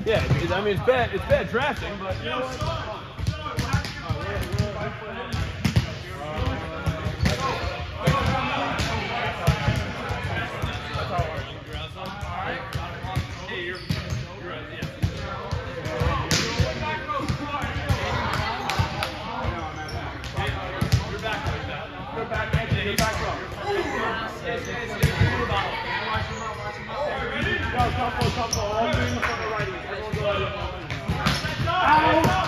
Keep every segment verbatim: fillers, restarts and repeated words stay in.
Yeah, it, I mean it's bad. It's bad drafting, but you know what? Couple, couple, all doing from the righty. Everyone go ahead. Out!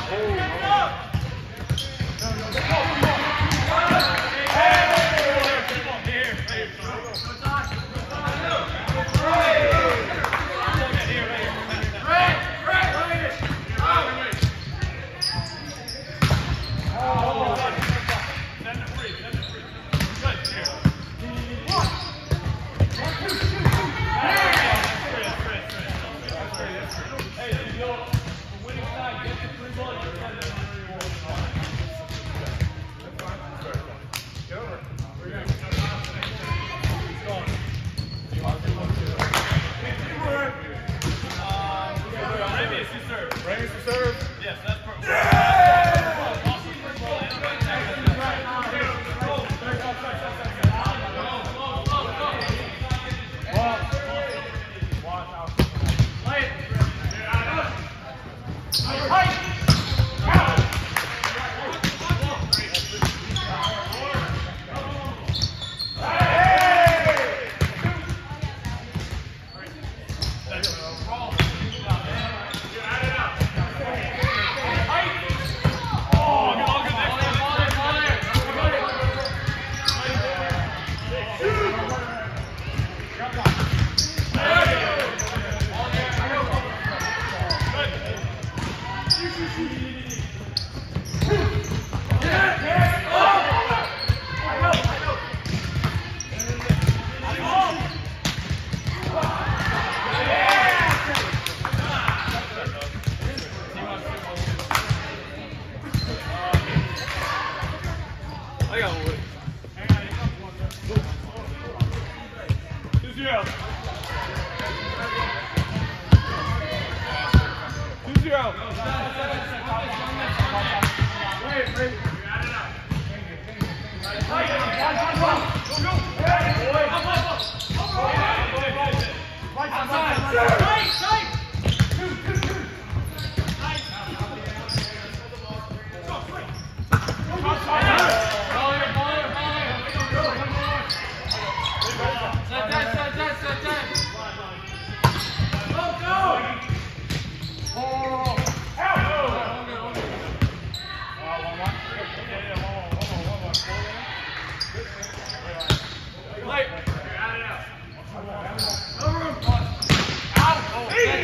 Hey!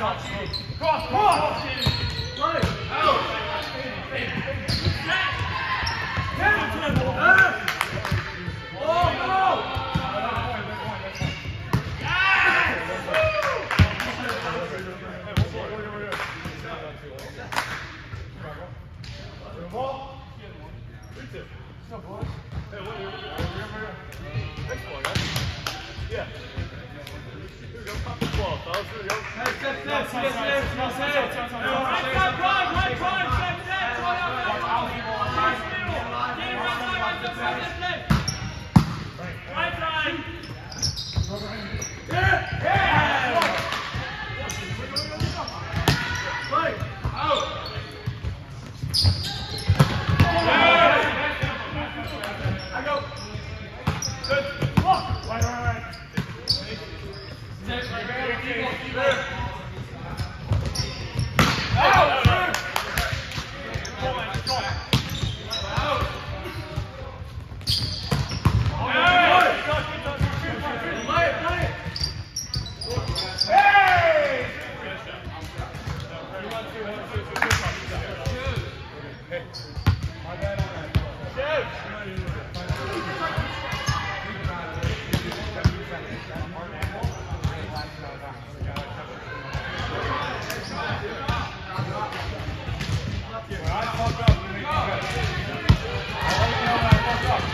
Cross, cross! Right! Out! Oh, no! Yeah. Here we go. Pop the ball, fellas. Here we go. Hey, step, step, step, step, step, step. Right side, right, right, right, step, step. Right out, right, right. Right middle. Get it right side, right side, right side, left. Right side. Yeah, yeah. Right, out. I go. Good. Walk. Right, right, right. Step, right, right, keep on, keep on. Out. Go, man, go. Out. Play it, play it. Hey! My bad on that. Shoot! When I fuck up, you make me good. I want to know when I fuck up.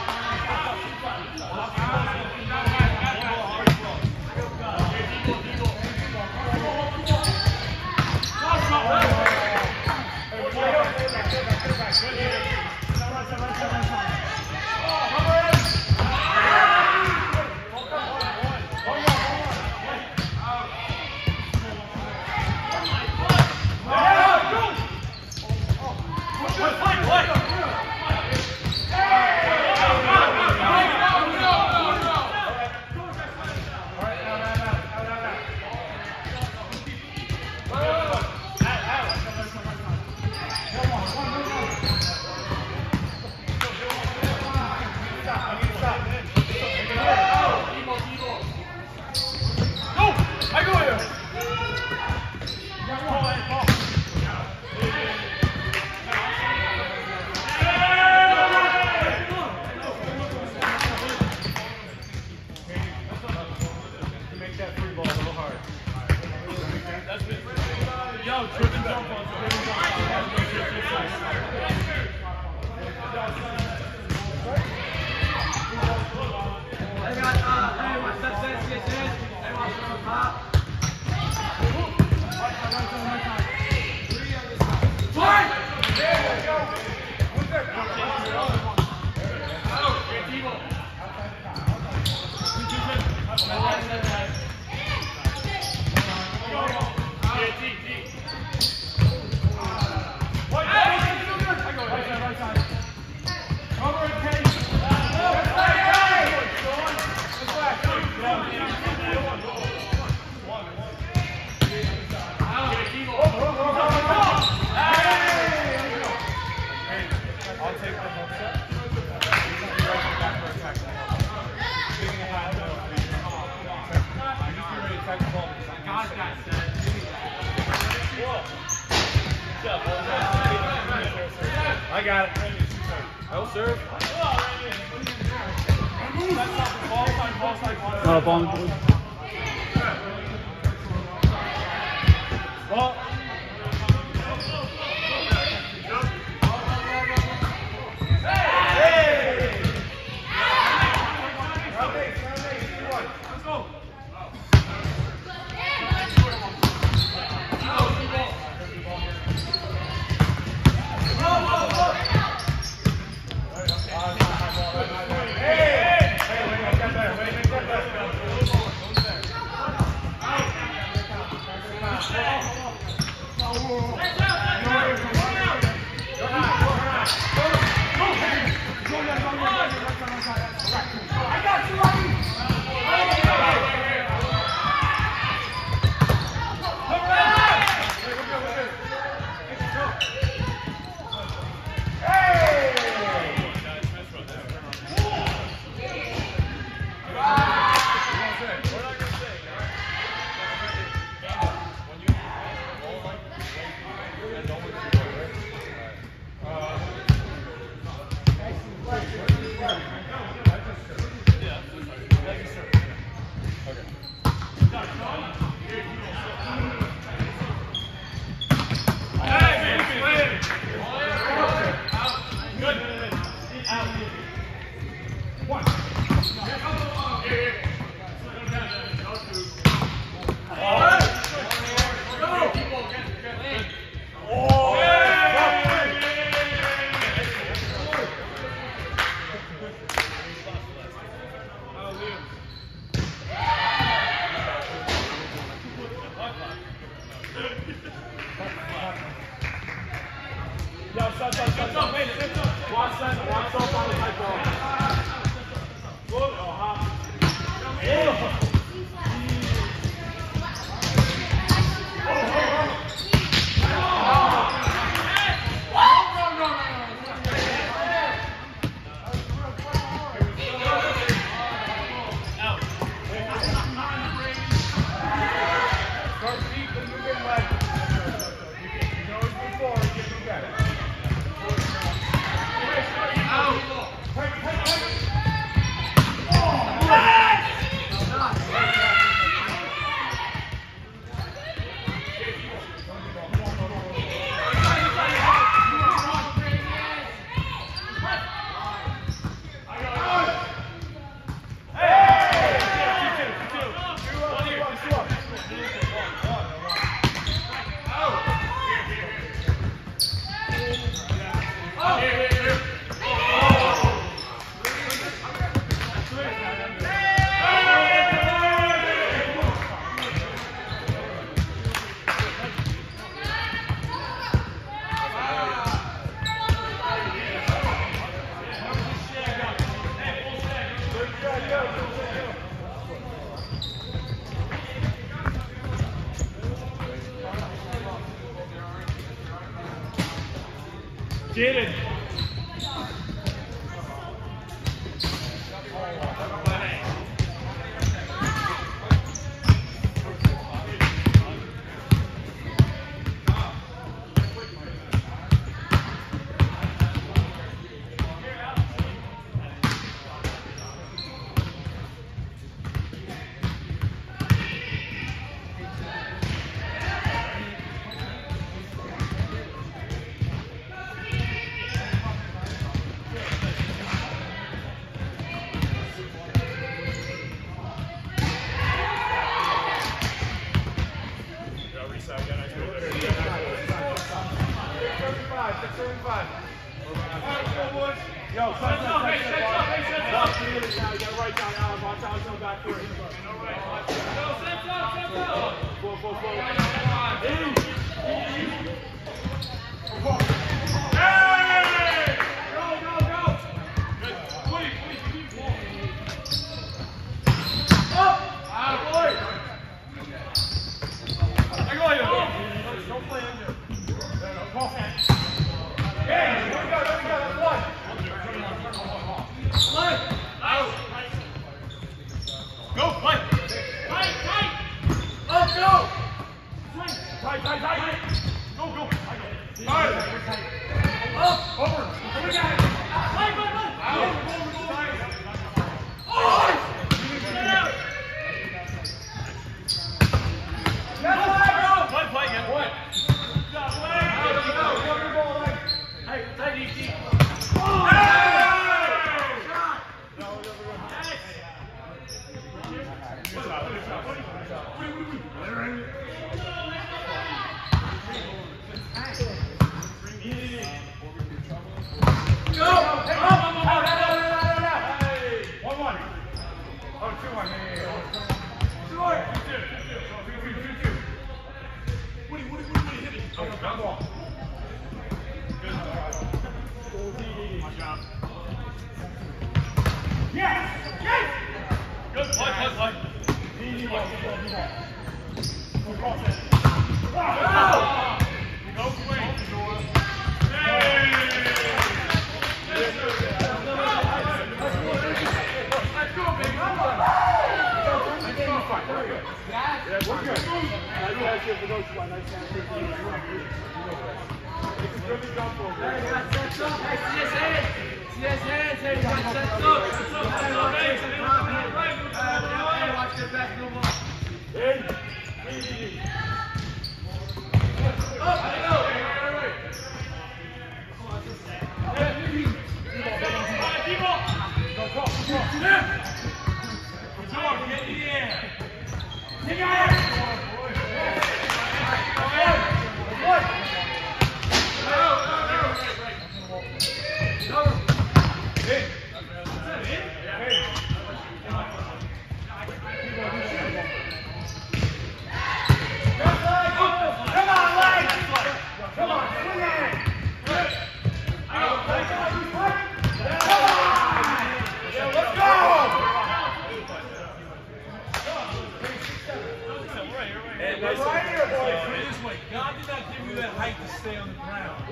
I got it. No, sir. No, ball. Ball. Jaden. Yo, set up, hey, set up, hey, set up. Watch the minutes now, you gotta write down Alan, watch out, come back through. All right, watch it. Go, set up, set up. Go, go, go. Hey! Go, go, go. Good. Woody, Woody, keep walking. Up! Out, boy! I go, you. Don't play in there. Call hands. Hey, here we go, here we go, that's one. Play! Out! Go, play! Tight, tight! Up, go! Tight, tight, tight! Go, go! Tight! Up, over! Here we go! Play, play, play! Out! Oh! Get out! Get play, bro! Play, play, get play! Play! Out, go, go, go, go, go! Hey, tight, easy! Oh! And listen, right here, boys. Put it this way. God did not give you that height to stay on the ground.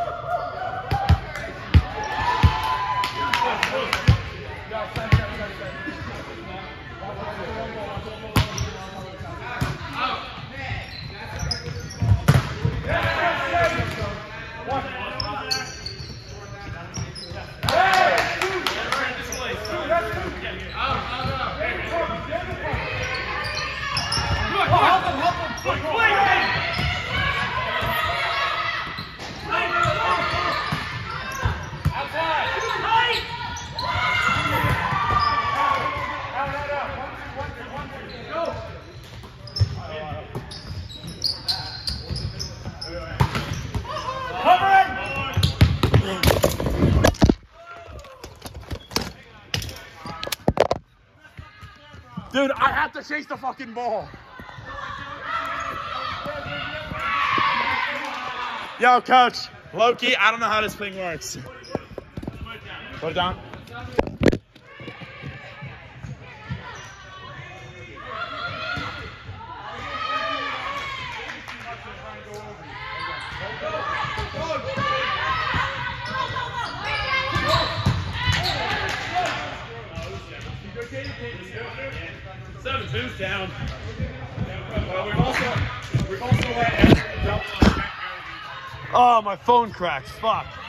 Dude, I have to chase the fucking ball. Yo, coach. Loki, I don't know how this thing works. Put it down. Seven two's down. Well, we've also we've also let Oh, my phone cracked. Fuck.